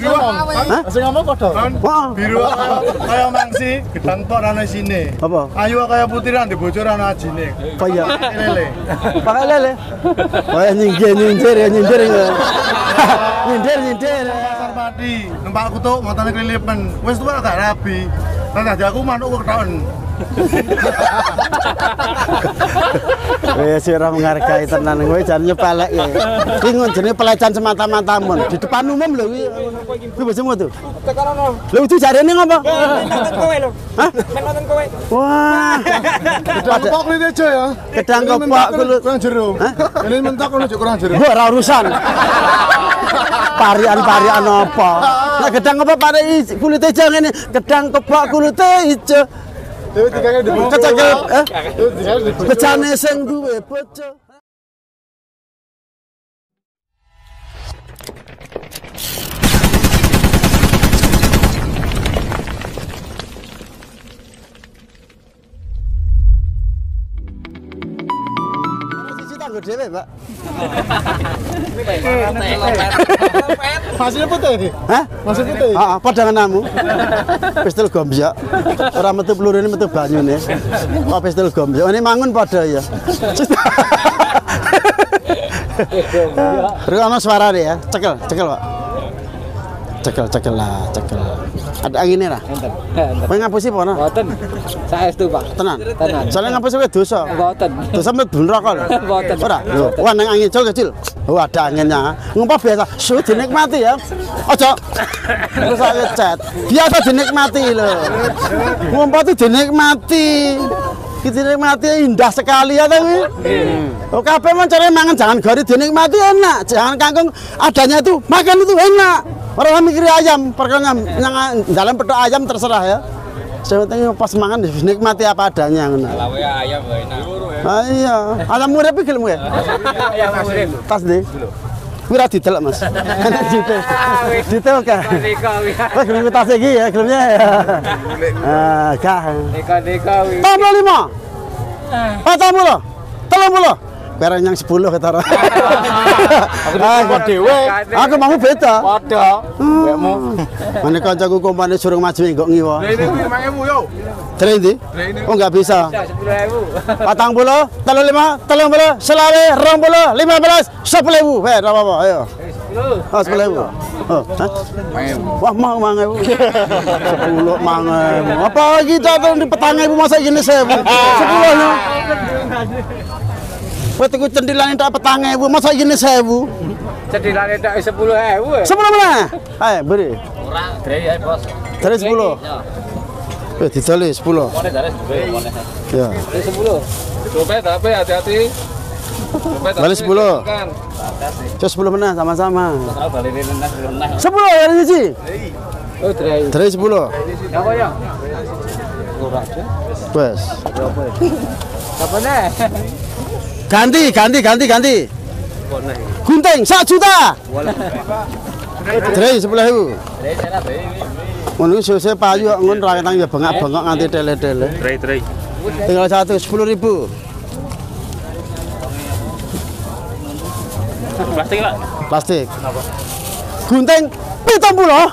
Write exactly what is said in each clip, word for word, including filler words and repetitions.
Hah? Sing ngomong padha. Wah. Biru kaya mangsi, gedang tok ana isine. Apa? Ayu kaya putih ra ndek bocor ana ajine. Kaya Lele. pakai lele. Wah nyinggir nyinggir ya nyinggir ya. Nyindir nyindir. Pasar Pati, numpak kutuk montone kelilipan. Wis tuwa gak rabi. Lah dadi aku manuk ketahuan. Wes ora menghargai tenan kowe jan nyepelek ya. Iki jenenge pelecehan semata-mata mon. Di depan umum lho kuwi. Kuwi bojomu tuh. Tekan Lho itu jarene ngopo? nonton kowe lho. Hah? Men nonton kowe. Wah. Gedang kepok kulit aja ya. Gedang kepok kulit kurang jero. Ini mentok kono kurang jero. Mbok ora urusan. Parian-parian apa? Nek gedang kepok pare kulit ijo ngene, gedang kepok kulit ijo. Dewe dikake di bojo. Kecekel, eh? Dewe dikake di bojo. Bejane sing duwe bojo. Siji tanggo dhewe, Pak. Hasilnya putih iki. Hah? Masih putih. Heeh, padha ngenamu. Pistol gombyok. Ora metu pelurune metu banyune. Kok pistol gombyok. Ini mangun padha ya. Terus ana suarane ya. Cekel, cekel, Pak. Cekel, cekel lah, cekel. Ada anginnya lah. Kowe ngapusi apa ana? Mboten. Saestu, Pak. Tenan. Tenan. Soalnya ngapusi kowe dosa. Mboten. Dosa mlebu neraka lho. Mboten. Ora. Lho, wah nang angin jauh kecil. Oh, ada anginnya. Ngumpah biasa. Su dinikmati ya. Ojo. Terus saya chat. Biasa dinikmati lho. Ngumpah tuh dinikmati. Kita dinikmati indah sekali ya tapi. Oh, kabeh mencari mangan jangan gori dinikmati enak. Jangan kangkung adanya itu makan itu enak. Orang mikir ayam, perkara yang dalam petok ayam terserah ya. Sebetulnya pas mangan dinikmati apa adanya. Lawe ayam enak. Ah iya, ayam murah pikir mu ya. Ayam murim. Tas deh. Wira didelok Mas. Enak dite. Dite oke. Wes gelem tas iki ya, gelemnya ya. Ah, gah. Neka-neka wi. enam puluh lima. empat puluh. tiga puluh. Barang yang sepuluh kata orang. Aku dhewe. Aku mau beda. Padha. Wekmu. Mane kancaku kompane suruh maju engkok ngiwa. Lah ini lima ribu yo. Dari ndi? Oh enggak bisa. sepuluh ribu. Patang puluh, telur lima, telur puluh, selawe, rong puluh, lima belas, sepuluh ribu. Hei, apa-apa, ayo. Oh, sepuluh ribu. Oh, hah? Wah, mau mangewu. Sepuluh mangewu. Apa kita tuh di petang ibu masa gini sewu? Sepuluhnya. Wah, tuh cendilan itu petang ibu masa gini sewu? Cendilan itu sepuluh ribu. Sepuluh mana? Ayo, beri. Ora, dari bos. Dari sepuluh. Eh, ditali sepuluh. Ya. Dari sepuluh. Dompet H P hati-hati. Dompet Balik sepuluh. Cus sepuluh mana sama-sama. Sepuluh ya sih. Oh, dari. Dari sepuluh. Apa ya? Wes. Apa nih? Ganti, ganti, ganti, ganti. Gunting satu juta. Dari sepuluh ribu. Ngono sese payu kok ngon ra ketang ya bengak-bengok nganti tele-tele. Tray tray. Tinggal satu sepuluh ribu. Plastik lah. Plastik. Gunting pitung puluh.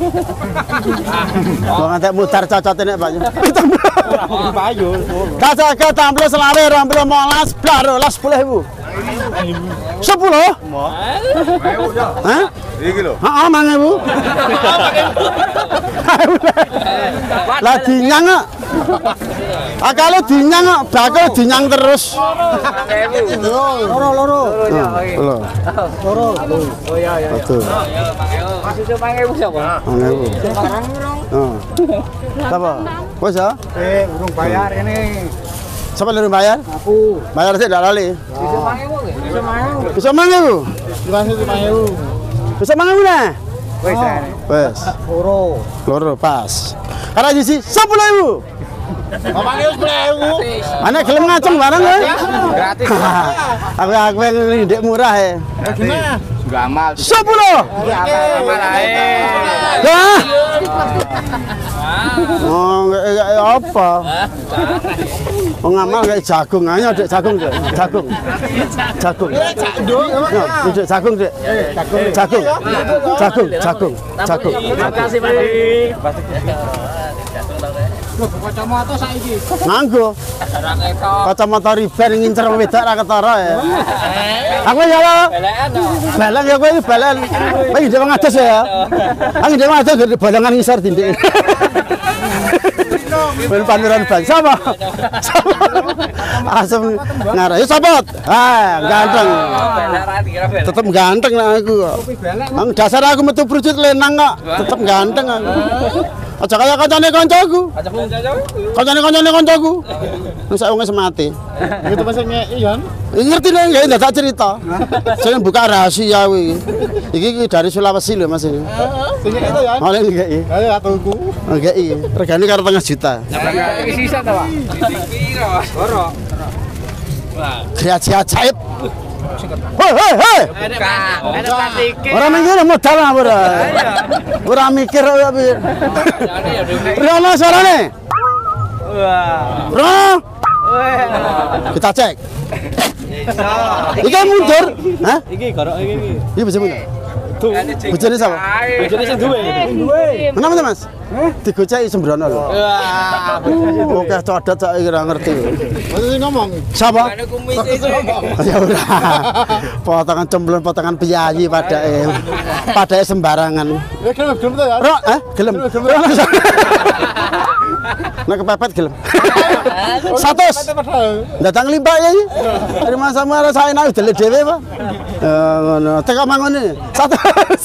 Kok ngantek mutar cocote nek Pak. pitung puluh. Payu. Kaca ke tampil selawe rong puluh molas blaro las sepuluh ribu. Sepuluh? Hah? Iki lho. Heeh, mang ribu. Lah dinyang kok. Ah kalau dinyang kok bakal dinyang terus. Loro loro. Loro. Loro. Oh iya iya. Betul. Masih coba ngewu siapa? mang ribu. Sekarang dong. Oh. Apa? Wes ya? Eh, urung bayar ini. Siapa yang bayar? Aku. Bayar sih tidak lali. Bisa mangewu nggih? Bisa mangewu. Bisa mang ribu. Dikasih lima ribu. Bisa mang ribu nah. Wes ya. Wes. Loro. Loro pas. Karena jisi sepuluh ribu. Omane wis sepuluh ribu. Mana gelem ngaceng bareng ya? Gratis. Aku aku yang ndek murah ya. Gimana? Juga amal. Sepuluh. Amal ae. Dah. Oh, enggak apa? Wong ngamal kayak jagung, ayo Dek jagung Dek, jagung. Jagung. Yo, Dek jagung Dek. Jagung. Jagung, jagung, jagung. Makasih Pak. Kacamata saiki. Nganggo. Kacamata riben ngincer wong wedok ra ketara ya. Aku ya lo. Balang ya kowe iki balang. Kowe ndek wong ados ya. Aku ndek wong ados balangan ngisor dindik. Ben pameran ban sama. Asem ngarah. Ya sopot. Ah, ganteng. Tetep ganteng lah aku kok. Ang dasar aku metu brujut lenang kok. Tetep ganteng aku. Aja kaya kancane kancaku. Kancane kancane kancaku. Wis sak wong semati. Itu pas ngeki ya. Ngerti nek nggih ndak cerita. Saya buka rahasia kuwi. Iki dari Sulawesi lho Mas ini. Sing itu ya. Oleh nggih. Ayo atuku. Nggih. Regane karo setengah juta. Iki sisa ta, Pak? Piro? Ora. Kreasi ajaib. Hei, hei, hei. Ada plastik. Orang mikir modal lah ora. Ora mikir ora mikir. Rono suarane. Wah. Rono. Kita cek. Iki mundur. Hah? Iki gorok iki iki. Iki bisa mundur. Bojone sapa? Bojone sing duwe. Kenapa Mas? Digoceki sembrono lho. Wah. Oke codot sak iki ora ngerti. Mas sing ngomong. Sapa? Kumis itu. Ya ora. Potongan cemplon, potongan piyayi padake. Padake sembarangan. Ya gelem gelem to ya. Ro, eh, gelem. Nek kepepet gelem. Satus. Datang limpak ya iki. Dari Mas Samuel saya enak dele dhewe, Pak. Eh ngono. Teko mangone. Satus.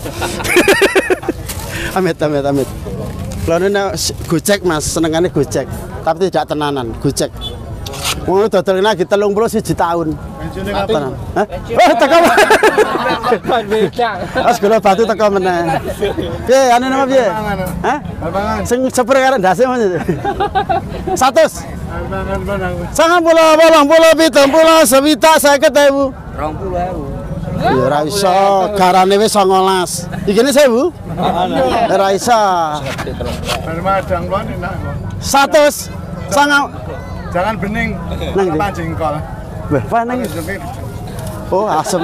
Amit amit amit. Kalau ini gojek Mas, senengane gojek. Tapi tidak tenanan, gojek. Wong dodol lagi telung puluh siji tahun. Pensiune kapan? Hah? Oh, teko. Ban beda. As kula batu teko meneh. Piye, anu nama piye? Hah? Albangan. Sing sepur karo ndase Mas. Satus. Albangan banang. Sangat puluh, bolong puluh, pitung puluh, sewitak, seket ewu. Rong puluh ewu. Ya ora iso, garane wis songolas. Iki ne sewu? Ora iso. Ban madang kon enak kok. Satus. Sangat. Jangan bening. Nang ndi? Apa jengkol. Wah, paneng. Oh, asem.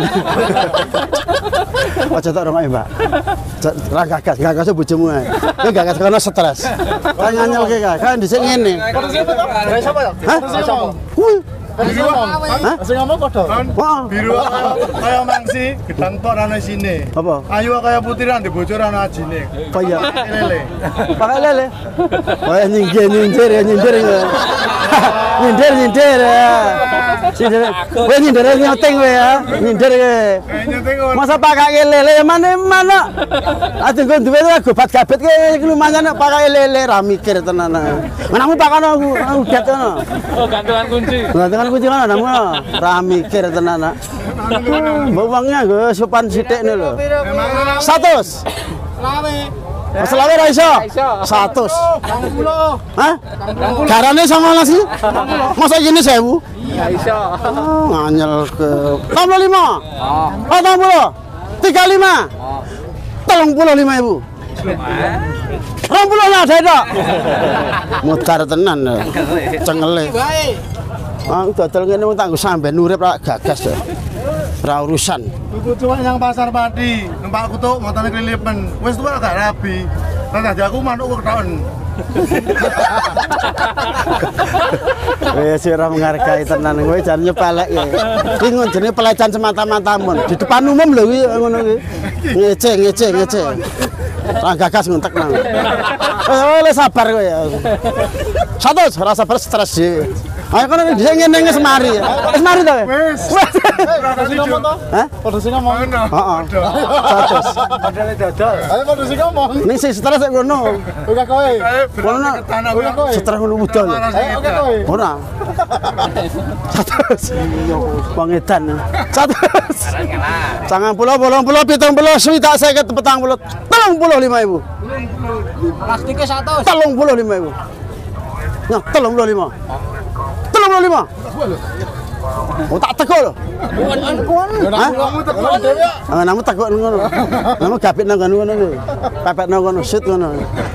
Aja tak romae, Mbak. Ra gagas, gagas bojomu ae. Kowe gagas karena stres. Kayak nganyelke kae, kan dhisik ngene. Dari siapa ya? Hah? Kuwi. Dari ngomong. Hah? Sing ngomong padha. Wah. Biru kaya mangsi, gedang tok ana isine. Apa? Ayu kaya putiran di bocor ana ajine. Kaya Lele. pakai lele. Oh, ya nyinggir nyinggir ya nyinggir. Nyindir nyindir ya. Nyindir. Kowe nyindir nyoteng kowe ya. Nyindir kowe. Kayaknya tengok. Masa pakai lele mana mana? Ati nggon duwe gobat gabet kowe lumayan nek pakai lele ra mikir tenan. Menamu pakono aku aku gat ngono. Oh, gantungan kunci. Gantungan kunci kan namu ra mikir tenan. Mbok wongnya nggo sopan sithik lho. Satus. Lawe. Selawe ra iso. Satus. Hah? Garane songolas iki. Masa gini sewu? Iya iso. Oh, nganyel ke enam puluh lima. Oh. enam puluh. tiga puluh lima. tiga puluh lima ribu. enam puluh lah ada itu. Mutar tenan. Cengele. Ah, dodol ngene wong tanggo sampean urip ra gagas ya. Ra urusan. Tuku cuma yang pasar padi, numpak kutuk montane kelilipan. Wis tuwa gak rabi. Tadi aku manuk ketahuan. Wes ora menghargai tenan kowe jan nyepelek kowe. Iki jenenge pelecehan semata-mata mun. Di depan umum lho kuwi ngono kuwi. Ngece ngece ngece. Ra gagas ngentek nang. Oleh sabar kowe ya. Satu ora sabar stres sih. Ayo kono dhisik ngene semari. Wis mari to kowe. Wis. Produksi ngomong to? Hah? Produksi ngomong. Heeh. Satu. Padahal dodol. Ayo produksi ngomong. Ning sing stres kok ngono. Oke kowe. Kono stres ngono mudal. Ayo oke kowe. Ora. Satu. Wong edan. Satu. Sangang puluh, bolong puluh, pitung puluh, swidak seket, petang puluh, telung puluh lima ribu. Plastiknya satu. Telung puluh lima ribu. Nah, telung puluh lima. Telung puluh lima. Oh tak teko lho. Hah? Ah namu teko ngono. Namu gapit nang ngono ngono. Pepet nang ngono sit ngono.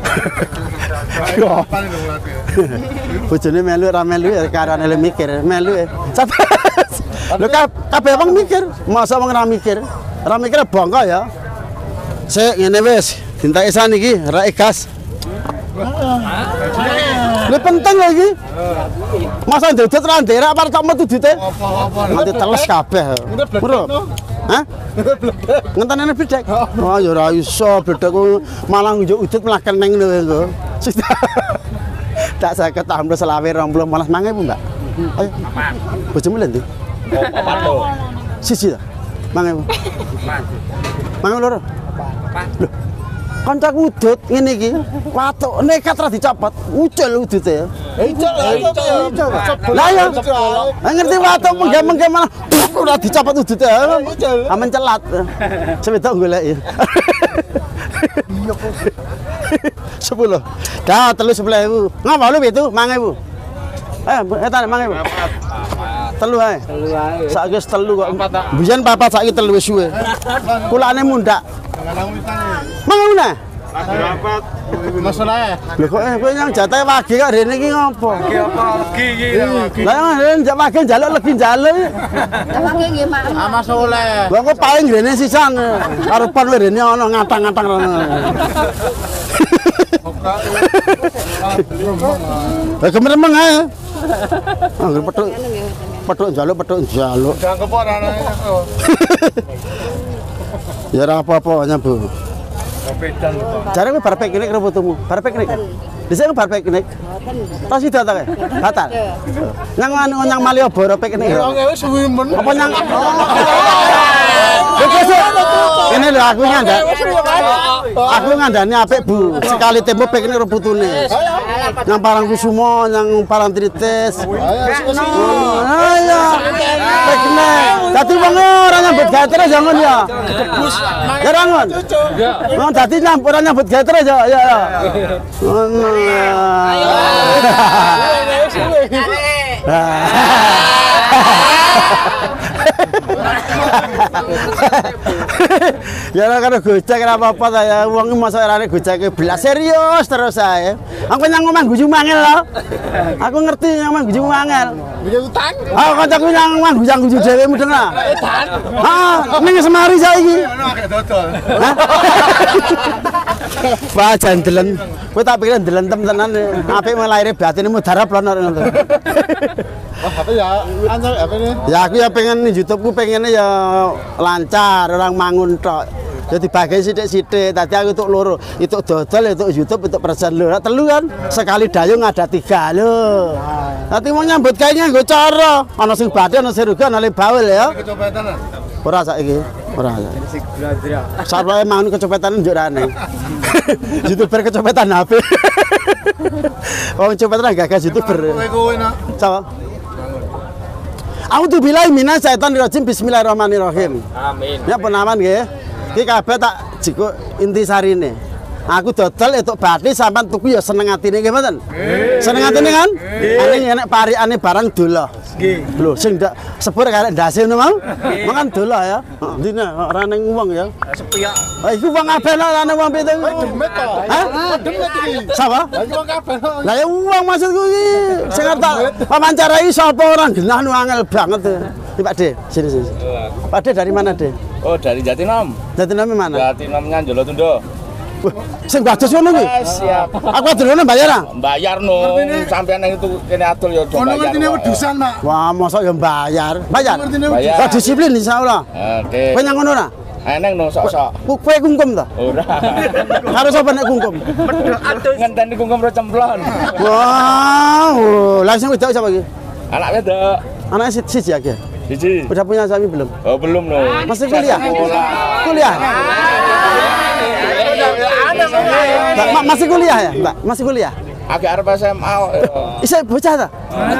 Bojone melu ra melu ya karane le mikir, melu ya. Lho kabeh wong mikir, masa wong ra mikir. Ra mikir bangka ya. Sik ngene wis, dintake saniki ra gas. Lha penting lagi. Masa ndedet ra nderak apa tak metu dite? Nanti teles kabeh. Bro. Hah? Ngentenane bledek. Oh ya ora iso bledek malah njuk udut mlaken ning ngono. Tak saged tambah selawe rong puluh malas mangan Bu, Mbak. Ayo. Bojomu lho ndi? Pato. Siji ta? Mangan Bu. Mangan loro. Lho. Kancaku udut ngene iki, watuk nekat ra dicopot, ucul udute ya. Ucul. Lah ya. Ngerti watuk menggem-menggem malah ora dicopot udute. Ah mencelat. Sepeda golek ya. sepuluh. Dah telu sebelah ibu. Ngapa lu itu? Mangan ibu. Eh, etan mangan ibu. Telu ae. Telu ae. Saiki telu kok. Biyen papat saiki telu wis suwe. Kulane mundak. Mangan meneh. Rapat masalahnya. Lho kok eh kowe nyang jatahe wage kok rene iki ngopo? Lagi apa? Lagi iki. Lah rene jak wage njaluk legi njaluk. Wage nggih, Mak. Ah Mas Oleh. Lah kok paling rene sisan. Karepan kowe rene ana ngatang-ngatang rono. Lah kemeremeng ae. Angger petuk. Petuk njaluk, petuk njaluk. Jangkep ora anake. Ya ora apa-apa Bu. Pedan. Jare kowe bar piknik karo putumu. Bar piknik. Dhisik bar piknik. Tas sida ta kowe? Batal. Nang anu nang Malioboro piknik. Oke wis suwi men. Apa nang Ini lho aku ngandak. Aku ngandani apik Bu. Sekali tempo piknik karo putune. Nang Parangkusumo, nang Parangtritis. Ayo. Piknik. Dadi wong ora nyambut gawe terus ya ngono ya. Ya ora ngono. Wong dadi nyambut ora nyambut gawe terus ya ya. Ngono. Ya ora karo gojek ora apa-apa ta ya. Wong masa arane gojeke belas serius terus ae. Aku nyang omah guyu mangel lho. Aku ngerti nyang omah guyu mangel. Punya utang. Ah kancaku nyang omah guyu dhewe mudeng lah. Ah, ning Semari saiki. Ono akeh dodol. Wah jandelen. Kowe tak pikir ndelentem tenan. Apik melaire batine mudarab lono ngono. Wah, apa ya? Anjir apa ini? Ya aku ya pengen YouTube-ku pengennya ya lancar, orang mangun tok. Ya dibagi sithik-sithik. Tadi aku untuk loro, itu dodol, itu YouTube, itu persen lho. Telu kan sekali dayung ada tiga lho. Nanti mau nyambut kayaknya nggo cara. Ana sing badhe, ana sing rugi, ana le bawel ya. Kecopetan. Ora saiki, ora. Sarwae mangun kecopetan njuk rane. YouTuber kecopetan H P. Wong copetan gagas YouTuber. Kowe kowe nak. Coba. A'udzu billahi minas syaitonir rajim. Bismillahirrahmanirrahim. Amin. Ya penaman nggih. Iki kabeh tak jiko inti sarine. Aku dodol entuk bathi sampean tuku ya seneng atine nggih mboten? Seneng atine kan? Ane enek parikane barang dolah. Nggih. Lho sing ndak sepur karek ndase ngono mau. Makan dolah ya. Heeh, dine ora ning wong ya. Sepiyok. Ah iku wong kabeh ora ning wong pitu. Demet to. Hah? Demet iki. Sapa? Lagi wong kabeh. Lah ya wong maksudku iki sing tak wawancarai sapa orang genah nu angel banget. Iki Pak De, sini sini. Pak De dari mana, De? Oh, dari Jatinam. Jatinam mana? Jatinamnya Jolotundo. Wah, sing bados ngono kuwi. Siap. Aku adolen bayar ah. Bayar no. Sampean yang itu kene atul ya Ono bayar. ngertine wedusan, Mak. Wah, mosok ya bayar. Bayar. Ngertine Bayar. Lah disiplin insyaallah. Oke. Kowe nyang ngono ora? Eneng no sok-sok. Ku- Kowe kungkum ta? Ora. Karo sapa nek kungkum? Ngenteni kungkum ro cemplon. Wah, oh, langsung wedok sapa iki? Anak wedok. Anaknya si- siji aja. Siji. Udah punya suami belum? Oh, belum no. Masih kuliah? Sekolah. Kuliah? Mbak, ma- masih kuliah ya, Mbak? Masih kuliah? Agak arep S M A. Isa bocah ta?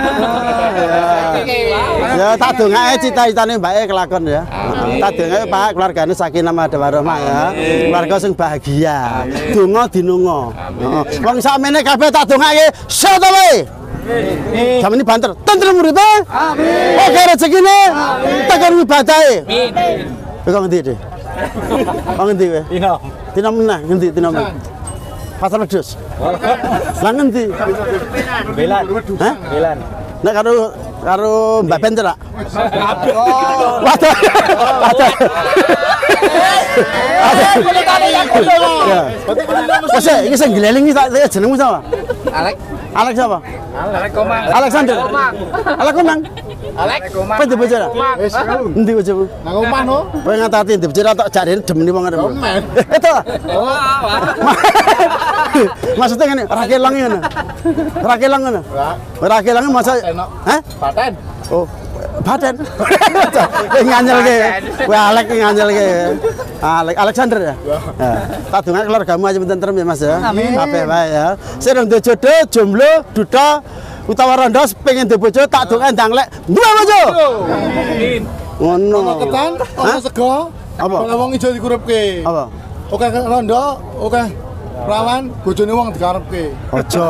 Ya tak dongake cita-citane mbake kelakon ya. Tak dongake Pak keluargane sakinah mawaddah warahmah ya. Keluarga sing bahagia. Donga dinunga. Heeh. Wong sakmene kabeh tak dongake soto wae. Jam ini banter. Tentrem uripe. Amin. Oke rezekine. Tekan ibadahe. Amin. Kok ngendi, Dik? Kok ngendi kowe? Tino. Tino meneh, ngendi tino meneh? Pasar Wedhus. Lah ngendi? Belan. Hah? Belan. Nek karo karo Mbak Ben cerak. Waduh. Waduh. Wes iki sing gleling iki tak jenengmu sapa? Alek. Alek sapa? Alek Komang. Alexander. Alek Komang. Alek Komang. Kowe bojo ora? Wis. Endi bojomu? Nang omah no. Kowe ngatati ndek bojo tok jarene demeni wong arep. Itu. Oh. Maksudnya ngene, ora kelang ngono. Ora kelang ngono. Ora kelang masa hah? Paten. Oh. Badan. Nganyelke. Kowe Alek nganyelke. Alek Alexander ya? Heeh. Tak dongan keluargamu aja tentrem ya Mas ya. Amin. Kabeh wae ya. Sing ndek jodoh, jomblo, duda utawa rondo pengen ndek bojo tak dongan ndang lek duwe bojo. Amin. Ngono. Ono ketan, ono sego. Apa? Kalau wong ijo dikurupke. Apa? Oke rondo, oke Rawan bojone wong dikarepke. Aja.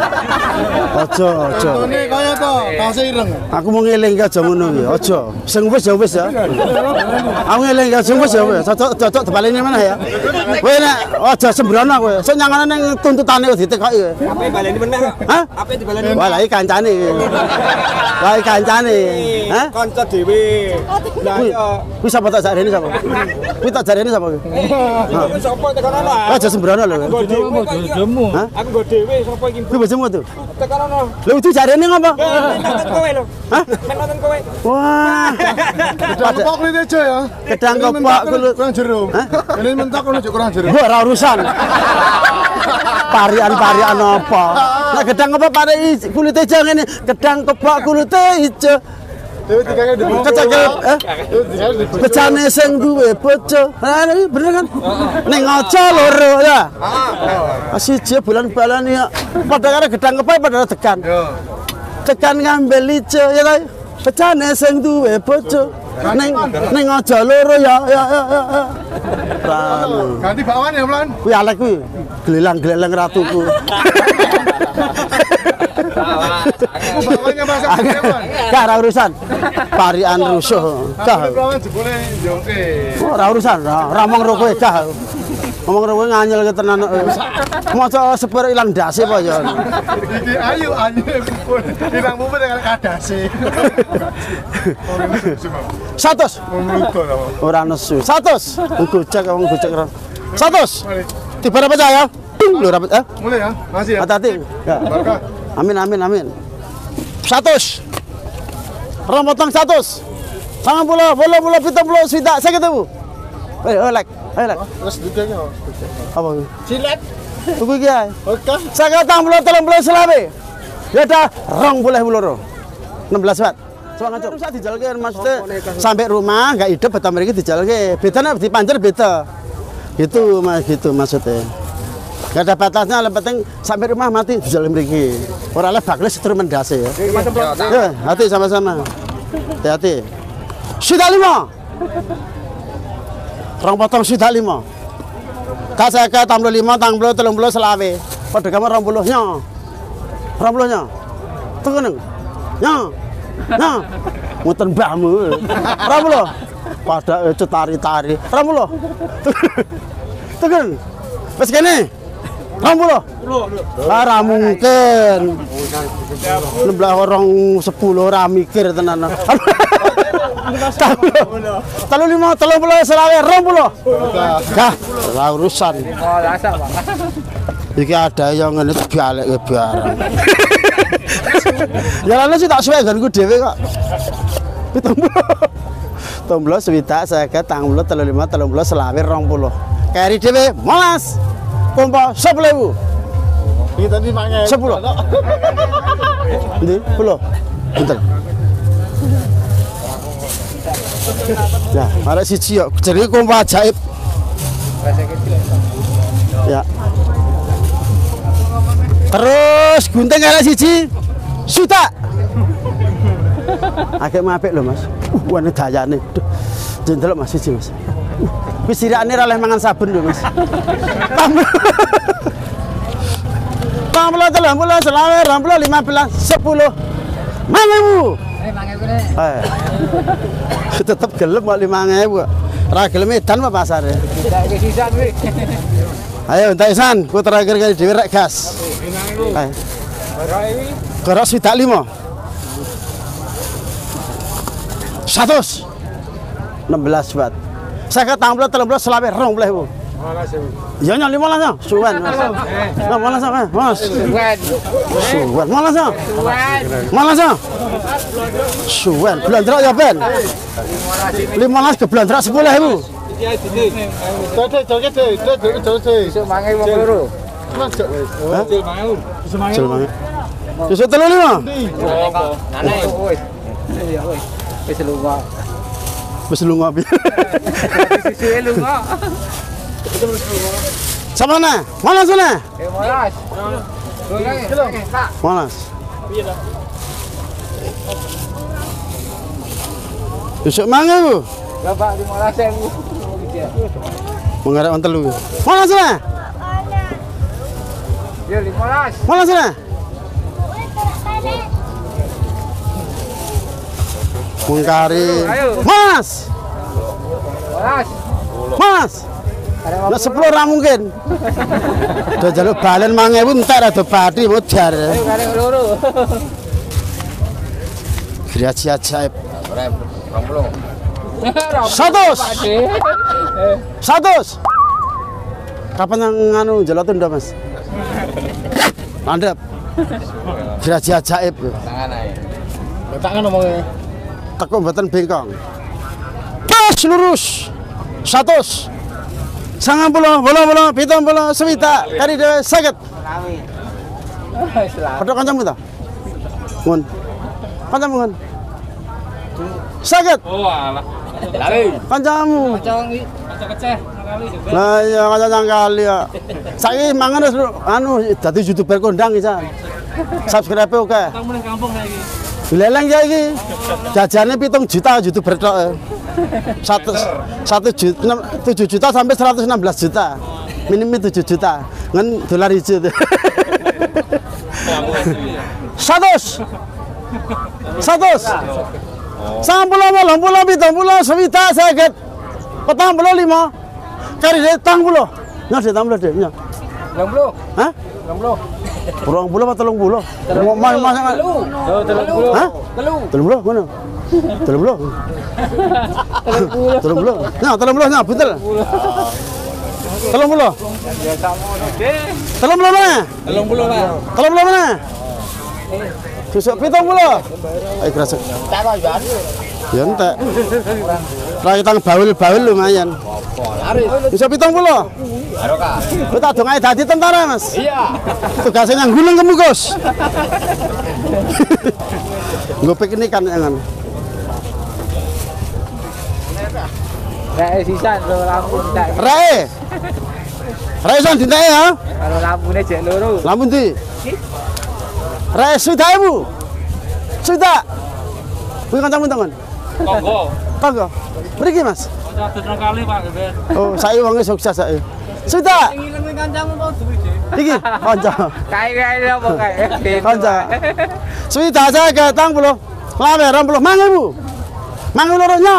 Aja, aja. Contone kaya to, tasih ireng. Aku mau ngeling aja ngono iki, aja. Sing wis ya wis ya. Aku ngeling aja sing wis ya wis. Cocok-cocok dibaleni mana ya. Kowe nek aja sembrono kowe. Sing nyangane ning tuntutane ditekoki kowe. Ape baleni meneh kok. Hah? Ape dibaleni. Wah, lha iki kancane. Wah, iki kancane. Hah? Kanca dhewe. Lah iya. Kuwi sapa tak jarene sapa? Kuwi tak jarene sapa kowe? Kuwi sapa tekan ana? Aja sembrono lho. Bojomu. Aku nggo dhewe sapa iki? Kuwi bojomu tuh. Tekan ana. Lha itu jarene ngopo? Nonton kowe lho. Hah? Nonton kowe. Wah. Kedang kepok lho aja ya. Kedang kepok kurang jero. Hah? Ini mentok ono kurang jero. Ora urusan. Parian-parian apa? Lah gedang kepok pare kulit ijo ngene. Gedang kepok kulit ijo. Kecakep, eh? Pecane sing duwe bojo. Nah, ini bener kan? Ning aja loro ya. Siji bulan-bulan ya. Padha karo gedang kepok padha tekan. Tekan ngambil ijo ya ta. Pecane sing duwe bojo. Ning ning aja loro ya ya ya ya. Ganti bakwan ya, Mlan. Kuwi Alek kuwi. Gelelang-gelelang ratuku. Bawanya masak apa? Gak ada urusan. Parian rusuh. Gak. Ora urusan, ora mong ro kowe gak. Ngomong ro kowe nganyel ke tenan. Maca sepur ilang dase apa ya. Iki ayu ayu ilang bubur dengan kadase. Satus. Ora nesu. Satus. Gojek wong gojek ora. Satus. Tiba apa ya? Lho rapet eh. Mulai ya. Masih ya. Hati-hati. Ya. Barokah. Amin amin amin. Satus. Rombotong satus. Sangang puluh, puluh, puluh, pitung puluh, swidak, saya ketemu. Ayo, lek, ayo lek. Terus duduknya apa? Silet. Tunggu kia. Oke. Saya ketang puluh, telung puluh selawe. Ya dah, rong puluh puluh. enam belas watt. Semangat cok. Bisa dijalke maksudnya sampai rumah nggak hidup betul mereka dijalke. Beda nih dipanjer beda. Gitu mas, gitu maksudnya. Gak ada batasnya, yang penting sampai rumah mati di jalan mereka. Orangnya bakal seteru mendasi ya. Ya, hati sama-sama. Hati-hati. Sudah lima. Orang potong sudah lima. Kak saya ke tambah lima, tambah telung puluh selawe. Pada kamu orang puluhnya, orang puluhnya. Tunggu neng. Ya, ya. Muter bamu. Orang puluh. Pada itu tari-tari. Orang puluh. Tunggu. Pas kene. Rambulo. Ora mungkin. Sebelah orang sepuluh ora mikir tenan. Telu lima, telung puluh selawe, rambulo. Gah, ora urusan. Oh, rasa, Pak. Iki ada yang ngene balik ke barang. Ya lan sih tak suwe ganku dhewe kok. pitung puluh. pitung puluh swidak seket, tang puluh, telu lima, telung puluh selawe, rong puluh. Keri dhewe molas. Pompa sepuluh ribu. Ini tadi maknya sepuluh. Ini sepuluh. Bentar. Ya, ada siji yuk. Jadi pompa ajaib. Ya. Terus gunting ada siji. Suta. Agak mapek loh mas. Uh, warna daya nih. Jendelok mas siji mas. Wis sirane ra oleh mangan sabun lho, Mas. petang puluh, telah puluh, selawe, ram puluh, lima belas, sepuluh. Mana bu? Eh, tetap gelem kok lima ribu. Ra gelem edan apa pasare? Ayo entek san, ku terakhir kali dhewe rek gas. Ayo. Keras swidak lima. Seratus. enam belas bat. Saya kata tampil terlalu selawe rong boleh bu. Ya nyali malah ya, suwan. Nah malah sama, mas. Suwan. Suwan malah ya. Malah ya. Suwan. Belandrak ya ben. Lima belas ke belandrak sepuluh bu. Jodoh jodoh jodoh jodoh jodoh. Semangai wong loro. Semangai. Besok telur lima. Aneh wis. Wis lunga. Wis lunga piye? Sisi lunga. Sama mana? Mana sana? Eh molas. Mana? Besok mana bu? Bapak lima belas ribu. Mengarah on telu. Mana sana? Ya lima belas. Mana sana? Mungkari. Mas. Molas. Mas. Lah sepuluh ra mungkin. Do jaluk balen lima ribu entek rada bathi modar. Ayo kare loro. Kreasi ajaib. dua puluh. Seratus. Seratus. Kapan yang nganu jaluk tunda mas? Landep. Kreasi ajaib. Tangan ae. Tangan ngomongnya. Teko mboten bengkong. Pas lurus. Seratus. Sangat puluh, puluh, puluh, pitung puluh, sewita, kari dhewe seket. Padha kancamu ta? Ngun. Kancamu ngun. Seket. Oh alah. Kancamu. Kanca keceh kali juga. Lah iya kanca kali ya. Saiki mangan wis anu dadi YouTuber kondang isa. Subscribe oke. Tang meneh kampung saiki. Leleng ya iki. Jajane pitung juta YouTuber tok. Satu satu juta tujuh juta sampai seratus enam belas juta. Minimum tujuh juta. Ngen dolar hijau tuh. Seratus. Seratus. Sampuluh puluh puluh pitung puluh sewita seket. Petang puluh lima. Kari deh tang puluh. Nggak deh tang puluh deh. Nggak. enam puluh. Hah? enam puluh. Kurang puluh atau telung puluh? Mau mas mas nggak? telung puluh. Hah? Telung puluh mana? Telung puluh. Telung puluh. Nah, telung puluh, nah, betul. Telung puluh. Telung puluh mana? telung puluh lah. Telung puluh mana? Besok pitung puluh. Ayo kerasa. Ya entek. Lagi tang baul-baul lumayan. Bisa pitung puluh. Barokah. Lu tak dong ae dadi tentara, Mas. Iya. Tugasnya yang gulung kemukus. Gue piknikan jangan. Nek sisan lho lampu ndak. Rae. Rae san dintek ya. Kalau lampune jek loro. Lampu ndi? Rae sudah Bu. Sudah. Kuwi kancamu tangan. Tonggo. Tangga. Mriki, Mas. Kanca terus kali Pak Geben. Oh, saya wonge sukses saya. Sudah. Ngiling kancamu kok duwe iki. Iki kanca. Kae-kae apa kae? Kanca. Sudah saya ke tang puluh. Lawe rong puluh mangan Bu. Mangan loronya.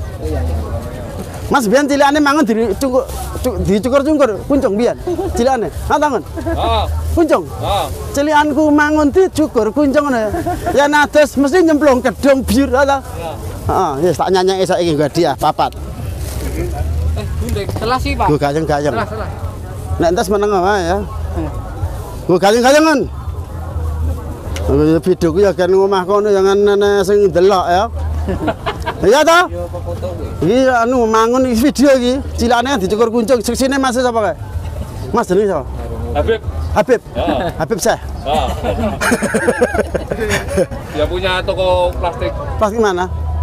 Mas biyen cilikane mangan di cungkur dicukur-cungkur kuncung biyen. Cilikane. Ha tangan. Oh. Kuncung. Oh. Cilikanku mangun dicukur kuncung ngono. Ya nados mesti nyemplung gedung biur ta. Heeh, wis tak nyanyeki saiki nggo hadiah papat. Eh, bundek. Telas sih, Pak. Nggo gayeng-gayeng. Telas, telas. Nek entas meneng wae ya. Nggo gayeng-gayengan. Videoku ya kan ngomah kono jangan nenek sing delok ya. Iya ta? Iki anu mangun iki video iki, cilikane dicukur kuncung. Seksine Mas sapa kae? Mas jenenge sapa? Habib. Habib. Ya. Habib Syekh. Oh. Dia punya toko plastik Plastik mana?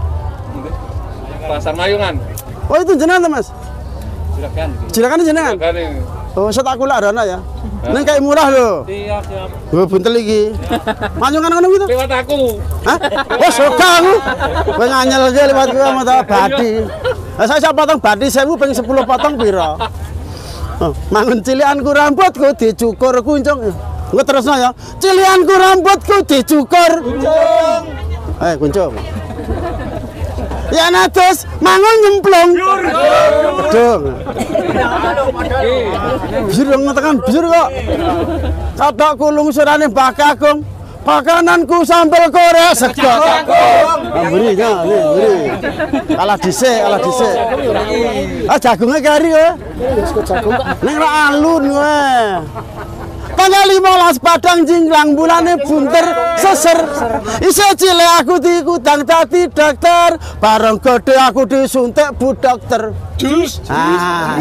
Pasar Mayungan. Oh itu jenengan Mas. Silakan. Silakan jenengan. Silakan ini. Oh, saya tak kula ana ya. Neng kayak murah lho. Siap, siap. Gue buntel iki. Manyungan ngono gitu. Lewat aku. Hah? Oh, suka aku. Kowe nganyel aja lewat kowe sama ta badi. Lah saya sak potong badi sewu ping sepuluh potong pira? Oh, mangun cilikanku rambutku dicukur kuncung. Engko terusno ya. Cilianku rambutku dicukur. Kuncung. Eh, kuncung. Ya nados mangun nyemplung. Bedung. Bijur ngotekan bijur kok. Kathok kulung surane Mbah Kakung. Pakananku sambal Korea sego. Mburi ya, mburi. Kalah dhisik, kalah dhisik. Ah jagunge kari kowe. Ning ra alun kowe. Tanggal lima belas Padang jinglang bulane bunter seser. Isih cilik aku diikutang dadi dokter. Bareng gede aku disuntik bu dokter. Jus. Ah.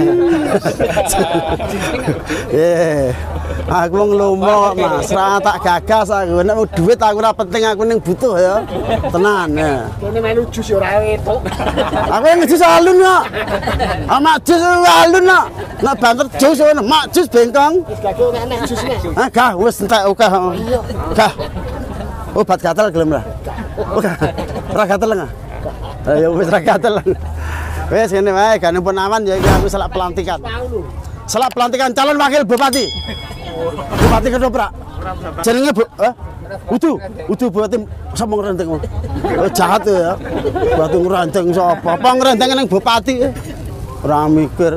Eh. Aku wong lomo Mas, ra tak gagas aku. Nek duit aku ora penting, aku ning butuh ya. Tenan ya. Kene melu jus ora etuk. Aku ngejus alun kok. Ah mak jus alun kok. Nek banter jus ngono, mak jus bengkong. Wis gagal nek jus nek. Ah gah wis entek oke. Gah. Obat gatel gelem ra? Ora gatel enggak? Ya wis ra gatel. Wis ngene wae, gane pun aman ya iki aku selak pelantikan. Selak pelantikan calon wakil bupati. Bupati Ketoprak. Jenenge Bu, eh? Udu, Udu Bupati sapa ngrenteng. Oh jahat ya. Bupati ngrenteng sapa? Apa ngrenteng ning bupati? Ora mikir.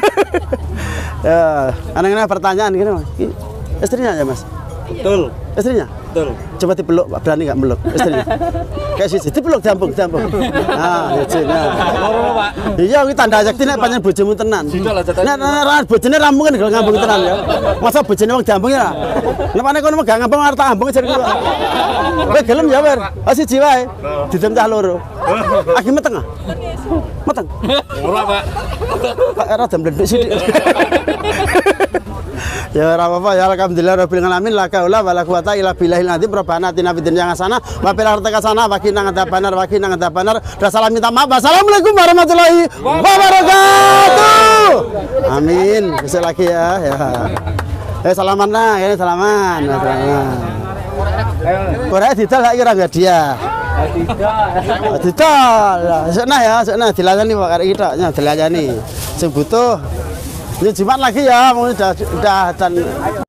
Ya, ana pertanyaan gini, Mas. Istrinya ya, Mas? Betul. Istrinya? Betul. Coba dipeluk, berani enggak meluk istrinya? Kayak siji dipeluk dampung, dampung. Nah, siji. Nah. Pak. Iya iki tanda sakti nek pancen bojomu tenan. Nek nek bojone rampung kan gak ngambung tenan ya. Masa bojone wong diambung ya. Nek pane kono gak ngambung arep tak ambung jare kuwi. Kowe gelem ya, Wer? Ah siji wae. Didem cah loro. Aki meteng ah. Meteng. Ora, Pak. Pak era dem ndek sithik. Ya ora apa-apa ya alhamdulillah rabbil alamin la kaula wala quwata illa billahil azim rabbana atina fid dunya hasanah wa fil akhirati hasanah wa qina adzabannar wa qina adzabannar. Salam minta maaf. Assalamualaikum warahmatullahi wabarakatuh. Amin. Besok lagi ya ya. Eh salaman lah ya salaman. Salaman. Korea didol lagi ora enggak dia. Didol. Didol. Sekna ya, sekna dilayani Pak arek kita, nya dilayani. Sing butuh ini Jumat lagi ya, mau udah udah dan